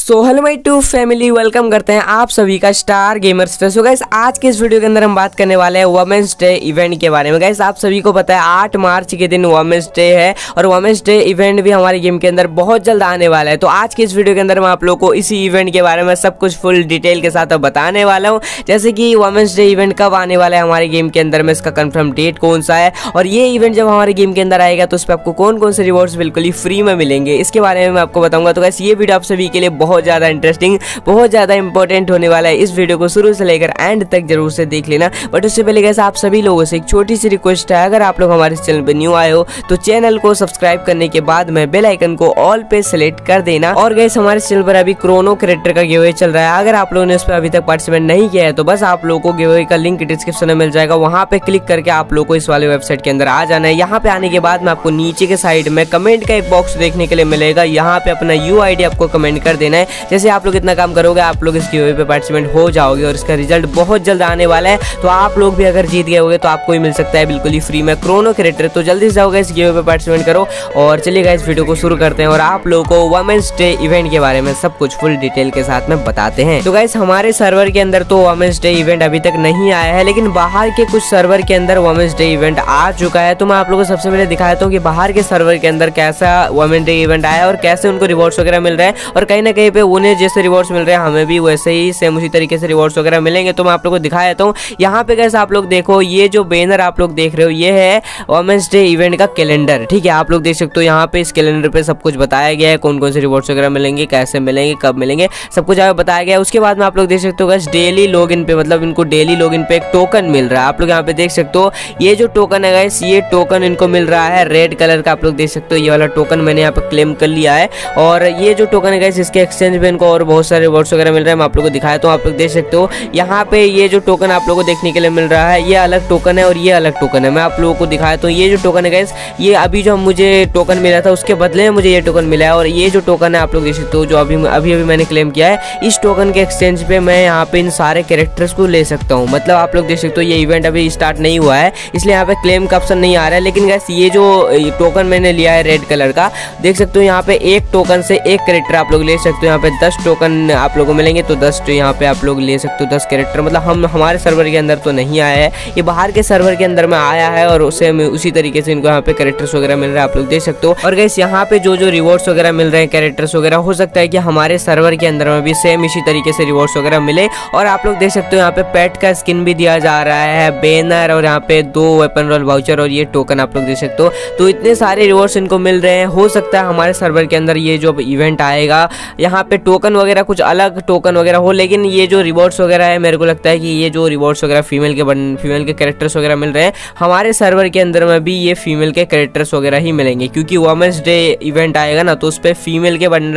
So hello my to family, welcome करते हैं आप सभी का स्टार गेमर्स पे। सो गाइस आज के इस वीडियो के अंदर हम बात करने वाले हैं वुमेन्स डे इवेंट के बारे में। गाइस आप सभी को पता है 8 मार्च के दिन वुमेन्स डे है और वुमेन्स डे इवेंट भी हमारे गेम के अंदर बहुत जल्द आने वाला है। तो आज के इस वीडियो के अंदर मैं आप लोगों को इसी इवेंट के बारे में सब कुछ फुल डिटेल के साथ बताने वाला हूँ, जैसे कि वुमेन्स डे इवेंट कब आने वाला है हमारे गेम के अंदर में, इसका कंफर्म डेट कौन सा है और ये इवेंट जब हमारे गेम के अंदर आएगा तो उस पर आपको कौन कौन से रिवॉर्ड्स बिल्कुल ही फ्री में मिलेंगे, इसके बारे में मैं आपको बताऊंगा। तो गाइस ये वीडियो आप सभी के लिए बहुत ज़्यादा इंटरेस्टिंग, बहुत ज़्यादा इंपॉर्टेंट होने वाला है। इस वीडियो को शुरू से लेकर एंड तक जरूर से देख लेना। बट उससे पहले गाइस आप सभी लोगों से एक छोटी सी रिक्वेस्ट है, अगर आप लोग हमारे चैनल पे न्यू आए हो तो चैनल को सब्सक्राइब करने के बाद में बेल आइकन को ऑल पे सेलेक्ट कर देना। और गाइस हमारे चैनल पर अभी क्रोनो कैरेक्टर का गिवअवे चल रहा है, अगर आप लोगों ने उस पर अभी तक पार्टिसिपेट नहीं किया है तो बस आप लोगों को गिवअवे का लिंक डिस्क्रिप्शन में मिल जाएगा, वहां पे क्लिक करके आप लोगों को इस वाले वेबसाइट के अंदर आ जाना है। यहाँ पे आने के बाद में आपको नीचे के साइड में कमेंट का एक बॉक्स देखने के लिए मिलेगा, यहाँ पे अपना UID आपको कमेंट कर देना है। जैसे आप लोग इतना काम करोगे आप लोग इस गिवअवे पे पार्टिसिपेंट हो जाओगे और इसका रिजल्ट बहुत जल्द आने वाला है। तो आप लोग भी अगर जीत गए होगे तो आपको ही मिल सकता है बिल्कुल ही फ्री में क्रोनो कैरेक्टर। तो जल्दी से जाओगे इस गिवअवे पे पार्टिसिपेट करो और चलिए इस वीडियो को शुरू करते हैं और आप लोगों को वुमेन्स डे इवेंट के बारे में सब कुछ फुल डिटेल के साथ में बताते हैं। तो गाइस हमारे सर्वर के अंदर तो वुमेन्स डे इवेंट अभी तक नहीं आया है, लेकिन बाहर के कुछ सर्वर के अंदर वुमेन्स डे इवेंट आ चुका है। तो मैं आप लोगों को सबसे पहले दिखाता हूँ कि बाहर के सर्वर के अंदर कैसा वुमेन्स डे इवेंट आया और कैसे उनको रिवॉर्ड्स वगैरह मिल रहे हैं, और कहीं ना कहीं पे उन्हें जैसे रिवॉर्ड्स मिल रहे हैं हमें भी वैसे ही सेम उसी तरीके से रिवॉर्ड्स वगैरह मिलेंगे। तो मैं आप लोगों को दिखा देता हूँ। यहाँ पे गाइस आप लोग देखो, ये जो बैनर आप लोग देख रहे हो ये है वुमेन्स डे इवेंट का कैलेंडर, ठीक है। आप लोग देख सकते हो यहाँ पे इस कैलेंडर पे सब कुछ बताया गया है, कौन कौन से रिवॉर्ड्स वगैरह मिलेंगे, कैसे मिलेंगे, कब मिलेंगे, सब कुछ बताया गया है। उसके बाद में आप लोग देख सकते हो गाइस डेली लॉगिन पे, मतलब इनको डेली लॉगिन पे एक टोकन मिल रहा है। आप लोग यहाँ पे देख सकते हो ये जो टोकन है गाइस, ये टोकन इनको मिल रहा है रेड कलर का। आप लोग देख सकते हो ये वाला टोकन मैंने यहाँ पे क्लेम कर लिया है, और ये जो टोकन है गाइस इसके एक्सचेंज पे इनको और बहुत सारे रिवॉर्ड्स वगैरह मिल रहे हैं। मैं आप लोग को दिखाया तो आप लोग देख सकते हो यहाँ पे ये जो टोकन आप लोगों को देखने के लिए मिल रहा है ये अलग टोकन है और ये अलग टोकन है। मैं आप लोगों को दिखाया तो ये जो टोकन है गाइस, ये अभी जो मुझे टोकन मिला था उसके बदले में मुझे ये टोकन मिला है, और ये जो टोकन है आप लोग देख सकते हो जो अभी मैंने क्लेम किया है, इस टोकन के एक्सचेंज पे मैं यहाँ पे इन सारे कैरेक्टर्स को ले सकता हूँ। मतलब आप लोग देख सकते हो ये इवेंट अभी स्टार्ट नहीं हुआ है इसलिए यहाँ पे क्लेम का ऑप्शन नहीं आ रहा है, लेकिन गाइस ये जो टोकन मैंने लिया है रेड कलर का, देख सकते हो यहाँ पे एक टोकन से एक कैरेक्टर आप लोग ले सकते हो। यहाँ पे 10 टोकन आप लोगों को मिलेंगे तो 10 यहाँ पे आप लोग ले सकते हो 10 कैरेक्टर। मतलब हमारे सर्वर के अंदर तो नहीं आया है, ये बाहर के सर्वर के अंदर में आया है और उसी तरीके से इनको यहाँ पे कैरेक्टर्स वगैरह मिल रहा है, आप लोग देख सकते हो। और गाइस यहाँ पे जो रिवॉर्ड्स वगैरह मिल रहे हैं कैरेक्टर्स वगैरह, हो सकता है कि हमारे सर्वर के अंदर में भी सेम इसी तरीके से रिवॉर्ड्स वगैरह मिले। और आप लोग देख सकते हो यहाँ पे पेट का स्किन भी दिया जा रहा है, बैनर, और यहाँ पे 2 वेपन रोल वाउचर और ये टोकन आप लोग देख सकते हो। तो इतने सारे रिवॉर्ड्स इनको मिल रहे हैं। हो सकता है हमारे सर्वर के अंदर ये जो इवेंट आएगा यहाँ पे टोकन वगैरह कुछ अलग टोकन वगैरह हो, लेकिन ये जो रिवॉर्ड्स वगैरह है मेरे को लगता है कि ये जो रिवॉर्ड्स वगैरह फीमेल के कैरेक्टर्स वगैरह मिल रहे हैं हमारे सर्वर के अंदर में भी ये फीमेल के कैरेक्टर्स वगैरह ही मिलेंगे, क्योंकि वुमेन्स डे इवेंट आएगा ना तो उस पर फीमेल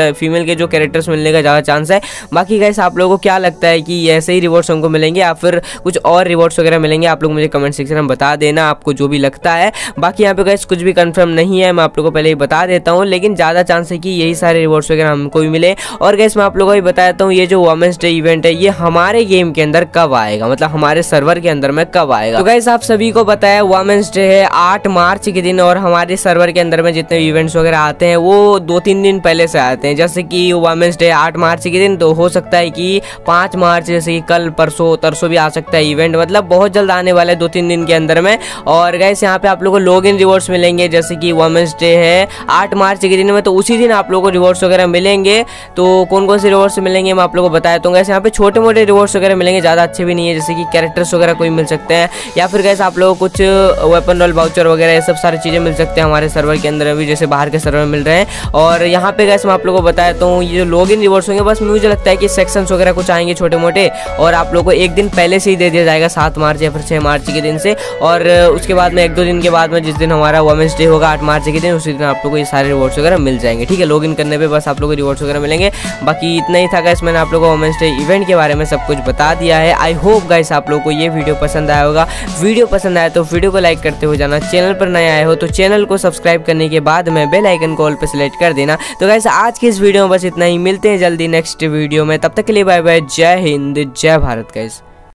के जो कैरेक्टर्स मिलने का ज़्यादा चांस है। बाकी गाइस आप लोगों को क्या लगता है कि ऐसे ही रिवॉर्ड्स हमको मिलेंगे या फिर कुछ और रिवॉर्ड्स वगैरह मिलेंगे, आप लोग मुझे कमेंट सेक्शन में बता देना आपको जो भी लगता है। बाकी यहाँ पे गाइस कुछ भी कंफर्म नहीं है, मैं आप लोगों को पहले ही बता देता हूँ, लेकिन ज़्यादा चांस है कि यही सारे रिवॉर्ड्स वगैरह हमको भी मिले। और गाइस मैं आप लोगों को भी बता देता हूँ ये जो वुमेन्स डे इवेंट है ये हमारे गेम के अंदर कब आएगा, मतलब हमारे सर्वर के अंदर में कब आएगा। तो गाइस आप सभी को पता है वुमेन्स डे है 8 मार्च के दिन, और हमारे सर्वर के अंदर में जितने इवेंट्स वगैरह आते हैं वो 2-3 दिन पहले से आते हैं। जैसे कि वुमेन्स डे 8 मार्च के दिन, तो हो सकता है कि 5 मार्च जैसे कि कल परसों भी आ सकता है इवेंट, मतलब बहुत जल्द आने वाला है 2-3 दिन के अंदर में। और गाइस यहाँ पे आप लोगों को लॉग इन रिवॉर्ड्स मिलेंगे, जैसे कि वुमेन्स डे है 8 मार्च के दिन में, तो उसी दिन आप लोगों को रिवॉर्ड्स वगैरह मिलेंगे। तो कौन कौन से रिवॉर्ड्स मिलेंगे मैं आप लोगों को बताया दूंगा। यहाँ पे छोटे मोटे रिवॉर्ड्स वगैरह मिलेंगे, ज़्यादा अच्छे भी नहीं है, जैसे कि कैरेक्टर्स वगैरह कोई मिल सकते हैं, या फिर गाइस आप लोगों को कुछ वेपन रोल वाउचर वगैरह ये सब सारी चीज़ें मिल सकते हैं हमारे सर्वर के अंदर भी, जैसे बाहर के सर्वर में मिल रहे हैं। और यहाँ पे गाइस मैं आप लोगों को बताता हूँ ये जो लॉग इन रिवॉर्ड्स होंगे बस मुझे लगता है कि सेक्शंस वगैरह कुछ आएंगे छोटे मोटे, और आप लोगों को एक दिन पहले से ही दे दिया जाएगा 7 मार्च या फिर 6 मार्च के दिन से। और उसके बाद में 1-2 दिन के बाद में जिस दिन हमारा वुमेन्स डे होगा 8 मार्च के दिन, उसी दिन आप लोगों को ये सारे रिवॉर्ड्स वगैरह मिल जाएंगे, ठीक है। लॉग इन करने पे बस आप लोगों को रिवॉर्ड्स वगैरह मिलेंगे। बाकी इतना ही था गाइस, मैंने आप लोगों को वुमेन्स डे इवेंट के बारे में सब कुछ बता दिया है। आई होप गाइस आप लोगों को ये वीडियो पसंद आया होगा। वीडियो पसंद आया तो वीडियो को लाइक करते हो जाना, चैनल पर नए आए हो तो चैनल को सब्सक्राइब करने के बाद में बेल आइकन को ऑल पे सेलेक्ट कर देना। तो गाइस आज की इस वीडियो में बस इतना ही, मिलते हैं जल्दी नेक्स्ट वीडियो में, तब तक के लिए बाय बाय, जय हिंद जय भारत गाइस।